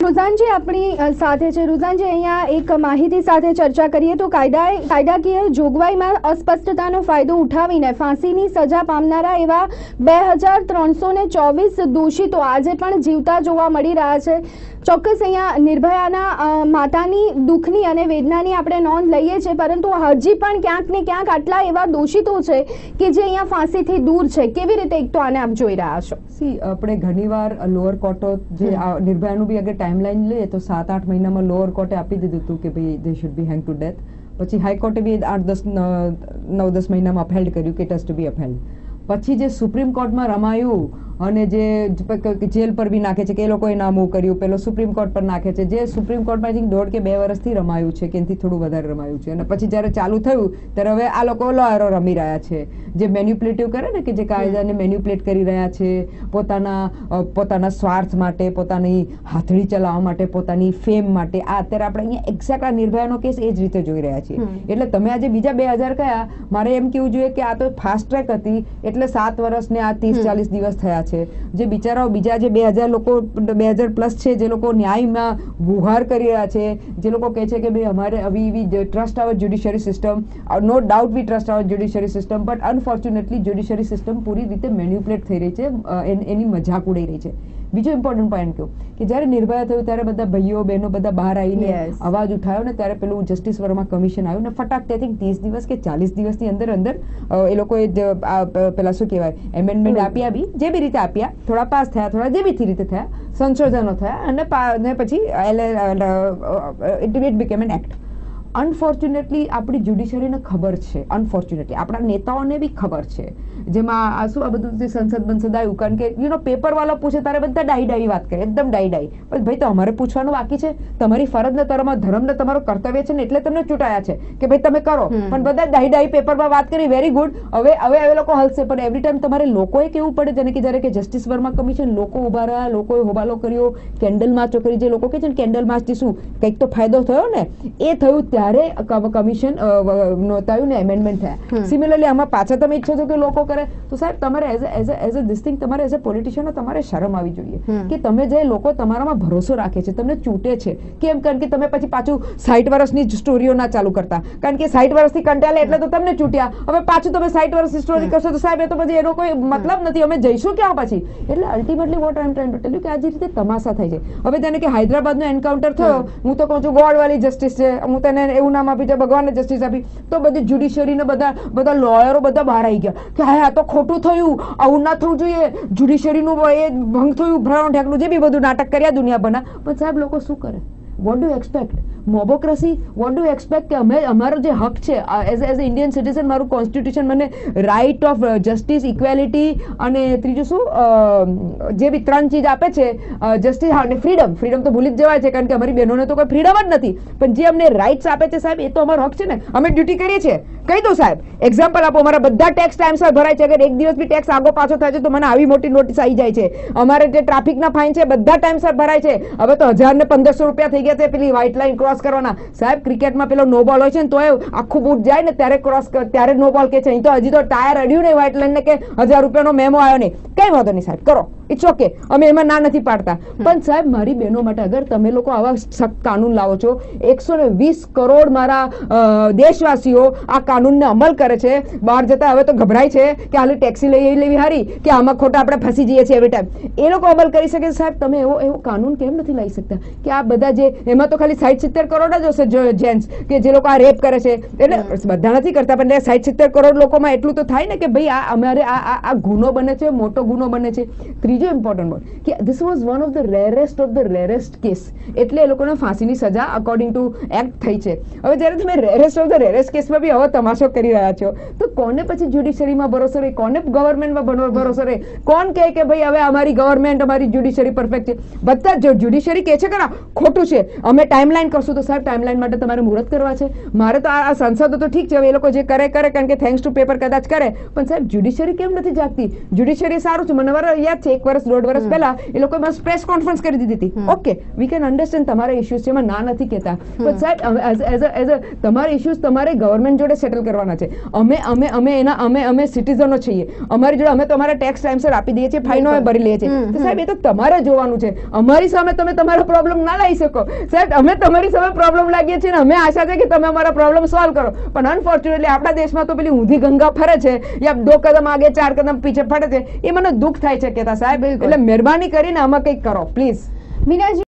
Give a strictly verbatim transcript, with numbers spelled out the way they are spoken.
રુઝાનજી આપણી સાથે છે. રુઝાનજી, અહીંયા એક માહિતી સાથે ચર્ચા કરીએ તો કાયદા કાયદાકીય જોગવાઈમાં અસ્પષ્ટતાનો ફાયદો ઉઠાવીને ફાંસીની સજા પામનારા એવા બે હજાર ત્રણસો ને ચોવીસ દોષિતો આજે પણ જીવતા જોવા મળી રહ્યા છે. ચોક્કસ અહીંયા નિર્ભયાના માતાની દુઃખની અને વેદનાની આપણે નોંધ લઈએ છીએ, પરંતુ હજી પણ ક્યાંક ને ક્યાંક આટલા એવા દોષિતો છે કે જે અહીંયા ફાંસીથી દૂર છે. કેવી રીતે એક તો આને આપ જોઈ રહ્યા છો? સી આપણે ઘણીવાર લોઅર કોર્ટો જે નિર્ભયાનું બી અગર ટાઈમલાઈન લઈએ તો સાત આઠ મહિનામાં લોઅર કોર્ટે આપી દીધું હતું કે ભાઈ they should be hang to death. પછી હાઈકોર્ટે બી આઠ દસ નવ દસ મહિનામાં અપહેલ્ડ કર્યું કે it has to be upheld. પછી જે સુપ્રીમ કોર્ટમાં રમાયું અને જે જેલ પર બી નાખે છે કે એ લોકોએ ના મૂવ કર્યું, પેલો સુપ્રીમ કોર્ટ પર નાખે છે, જે સુપ્રીમ કોર્ટમાં આઈ થિંક દોઢ કે બે વર્ષથી રમાયું છે કે એનાથી થોડું વધારે રમાયું છે. અને પછી જ્યારે ચાલુ થયું ત્યારે હવે આ લોકો લોયરો રમી રહ્યા છે, જે મેન્યુપ્લેટિવ કરે ને, કે જે કાયદાને મેન્યુપ્લેટ કરી રહ્યા છે પોતાના પોતાના સ્વાર્થ માટે, પોતાની હાથડી ચલાવવા માટે, પોતાની ફેમ માટે. આ અત્યારે આપણે અહીંયા એક્ઝેક્ટ આ નિર્ભયાનો કેસ એ જ રીતે જોઈ રહ્યા છીએ. એટલે તમે આજે બીજા બે હજાર કયા, મારે એમ કેવું જોઈએ કે આ તો ફાસ્ટ ટ્રેક હતી એટલે સાત વર્ષ ને આ ત્રીસ ચાલીસ દિવસ થયા છે. જે બિચારાઓ બીજા જે બે હજાર લોકો બે હજાર પ્લસ છે, જે લોકો ન્યાયમાં ગુહાર કરી રહ્યા છે, જે લોકો કહે છે કે ભાઈ અમારે we we trust our judiciary system, no doubt we trust our judiciary system, but unfortunately judiciary system પૂરી રીતે મેન્યુપ્લેટ થઈ રહી છે, એની મજાક ઉડાઈ રહી છે. બીજો ઇમ્પોર્ટન્ટ પોઈન્ટ કહ્યું કે જ્યારે નિર્ભયા થયું ત્યારે બધા ભાઈઓ બહેનો બધા બહાર આવીને અવાજ ઉઠાવ્યો ને ત્યારે પેલું જસ્ટિસ વર્મા કમિશન આવ્યું ને ફટાક તે ત્રીસ દિવસ કે ચાલીસ દિવસની અંદર અંદર એ લોકોએ પેલા શું કહેવાય એમેન્ડમેન્ટ આપ્યા, બી જે બી રીતે આપ્યા, થોડા પાસ થયા, થોડા જે બી રીતે થયા, સંશોધનો થયા અને પછી it became an act. Unfortunately આપણી જ્યુડિશરીને ખબર છે, અનફોર્ચ્યુનેટલી આપણા નેતાઓને બી ખબર છે, જેમાં આ શું આ બધું જે સંસદ બંસદ આવ્યું, કારણ કે યુ નો પેપર વાળો પૂછે તારે બધા ડાઈ ડાઈ વાત કરે, એકદમ ડાઈ ડાઈ. ભાઈ તો અમારે પૂછવાનું બાકી છે, તમારી ફરજ ને તમારા ધર્મ ને તમારો કર્તવ્ય છે ને એટલે તમને ચૂંટાયા છે કે ભાઈ તમે કરો, પણ બધા ડાઈ ડાઈ પેપરમાં વાત કરી, વેરી ગુડ. હવે હવે હવે લોકો હલશે, પણ એવરી ટાઈમ તમારે લોકોએ કેવું પડે, જેને કે જ્યારે કે જસ્ટિસ વર્મા કમિશન લોકો ઉભા રહ્યા, લોકોએ હોબાલો કર્યો, કેન્ડલ માર્ચો કરી, જે લોકો કે છે ને કેન્ડલ માર્ચથી શું કંઈક તો ફાયદો થયો ને, એ થયું ત્યારે કમિશન નોંધાયું ને એમેન્ડમેન્ટ થયા. સિમિલરલી આમાં પાછા તમે ઈચ્છો છો કે લોકો કરે તો સાહેબ તમારે as as as a this thing તમારે એઝ અ પોલિટિશિયન તમારે શરમ આવી જોઈએ કે તમે જે લોકો તમારામાં ભરોસો રાખે છે, તમને ચૂંટે છે કેમ, કારણ કે તમે પછી પાછું સાઠ વર્ષની સ્ટોરીઓ ના ચાલુ કરતા, કારણ કે સાઠ વર્ષથી કંટાળે એટલે તો તમને ચૂંટ્યા, હવે પાછું તમે સાઠ વર્ષની સ્ટોરી કરશો તો સાહેબ એ તો પછી એનો કોઈ મતલબ નથી, અમે જઈશું ક્યાં પછી. એટલે ultimately what I am trying to tell you કે આ જે રીતે તમાશા થાય છે. હવે તેને કે હૈદરાબાદનો એન્કાઉન્ટર થયો, હું તો કહું છું ગોડ વાળી જસ્ટિસ છે, હું તેને એવું નામ આપી છે, ભગવાનને જસ્ટિસ આપી, તો બધી જ્યુડિશિયરીને બધા બધા લોયરો બધા બહાર આવી ગયા કે હા આ તો ખોટું થયું, આવું ના થવું જોઈએ, જ્યુડિશિયરીનું એ ભંગ થયું, ભ્રમણ ઢેકલું જે બી બધું નાટક કર્યા દુનિયાભરના. પણ સાહેબ લોકો શું કરે? What do expect? Mobocracy, what do expect કે અમે અમારો જે હક છે as as a Indian citizen, મારું કોન્સ્ટિટ્યુશન મને રાઇટ ઓફ જસ્ટિસ, ઇક્વેલિટી અને ત્રીજું શું જે બી ત્રણ ચીજ આપે છે, જસ્ટિસ અને ફ્રીડમ. ફ્રીડમ તો ભૂલી જ જવાય છે, કારણ કે અમારી બહેનોને તો કોઈ ફ્રીડમ જ નથી, પણ જે અમને રાઇટ્સ આપે છે સાહેબ એ તો અમારો હક છે ને, અમે ડ્યુટી કરીએ છીએ. કહી દો સાહેબ, એક્ઝામ્પલ આપો, અમારા બધા ટેક્સ ટાઈમસર ભરાય છે, અગર એક દિવસ બી ટેક્સ આગો પાછો થાય છે તો મને આવી મોટી નોટિસ આવી જાય છે. અમારે જે ટ્રાફિકના ફાઇન છે બધા ટાઈમસર ભરાય છે, હવે તો હજાર ને પંદરસો રૂપિયા થઈ ગયા છે પેલી વ્હાઇટ લાઈન ક્રોસ કરવાના. સાહેબ ક્રિકેટમાં પેલો નો બોલ હોય છે ને તો આખું બૂટ જાય ને ત્યારે ક્રોસ ત્યારે નો બોલ કે છે, અહીં તો હજી તો ટાયર અડ્યું નહીં વ્હાઇટ લાઈન ને કે હજાર રૂપિયાનો મેમો આવ્યો નહીં, કઈ વાંધો નહીં સાહેબ કરો, ઇટ્સ ઓકે, અમે એમાં ના નથી પાડતા. પણ સાહેબ મારી બહેનો માટે અગર તમે લોકો આવા સખ્ત કાનૂન લાવો છો, એકસો ને વીસ કરોડ મારા દેશવાસીઓ આ કાનૂનને અમલ કરે છે, બહાર જતા હવે તો ગભરાય છે કે હાલ ટેક્સી લઈ લેવી હારી કે આમાં ખોટા આપણે ફસી જઈએ છીએ એવરી ટાઈમ. એ લોકો અમલ કરી શકે સાહેબ, તમે એવો એવો કાનૂન કેમ નથી લાવી શકતા કે આ બધા જે એમાં તો ખાલી સાઠ સિત્તેર કરોડ જ હશે જેન્ટ્સ કે જે લોકો આ રેપ કરે છે, એટલે બધા નથી કરતા, પણ સાઠ સિત્તેર કરોડ લોકોમાં એટલું તો થાય ને કે ભાઈ આ અમારે આ આ ગુનો બને છે, મોટો ગુનો બને છે. ત્રીજો ઇમ્પોર્ટન્ટ વર્ડ કે this was one of the rarest of the rarest case, એટલે એ લોકોને ફાંસીની સજા અકોર્ડિંગ ટુ એક્ટ થઈ છે. હવે જ્યારે તમે રેરેસ્ટ ઓફ ધ રેરેસ્ટ કેસમાં બી હવે તમાશો કરી રહ્યા છો તો કોને પછી જ્યુડિશરીમાં ભરોસો રહે, કોને ગવર્મેન્ટમાં ભરોસો રહે? કોણ કહે કે ભાઈ હવે અમારી ગવર્મેન્ટ અમારી જ્યુડિશરી પરફેક્ટ છે? બધા જ્યુડિશરી કહે છે કે ના ખોટું છે, અમે ટાઈમલાઈન કરશું તો સાહેબ ટાઈમલાઈન માટે તમારે મુહૂર્ત કરવા છે. મારે તો આ સંસદો તો ઠીક છે, હવે એ લોકો જે કરે કરે કારણ કે થેન્ક્સ ટુ પેપર કદાચ કરે, પણ સાહેબ જ્યુડિશરી કેમ નથી જાગતી? જ્યુડિશરી સારું છે, મને યાદ છે એક વર્ષ દોઢ વર્ષ પહેલા એ લોકો પ્રેસ કોન્ફરન્સ કરી દીધી હતી. ઓકે, વી કેન અન્ડરસ્ટેન્ડ તમારા ઇશ્યુઝ છે, એમાં ના નથી કહેતા, પણ સાહેબ એઝ એઝ અ તમારા ઇશ્યુઝ તમારે ગવર્મેન્ટ જોડે સેટલ કરવાના છે. અમે અમે અમે એના અમે અમે સિટીઝનો છીએ, અમારી જોડે અમે તમારા ટેક્સ ટાઈમસર આપી દઈએ છીએ, ફાઈનો અમે ભરી લઈએ છીએ. તો સાહેબ એ તો તમારે જોવાનું છે, અમારી સામે તમે તમારો પ્રોબ્લેમ ના લાવી શકો. સાહેબ અમે તમારી સામે પ્રોબ્લેમ લાગીએ છીએ ને અમે આશા છે કે તમે અમારા પ્રોબ્લેમ સોલ્વ કરો, પણ અનફોર્ચ્યુનેટલી આપણા દેશમાં તો પેલી ઊંધી ગંગા ફરે છે, યા દો કદમ આગે ચાર કદમ પીછે ફરે છે. એ મને દુઃખ થાય છે કેતા સાહેબ, એટલે મહેરબાની કરીને આમાં કંઈક કરો પ્લીઝ. મીનાજી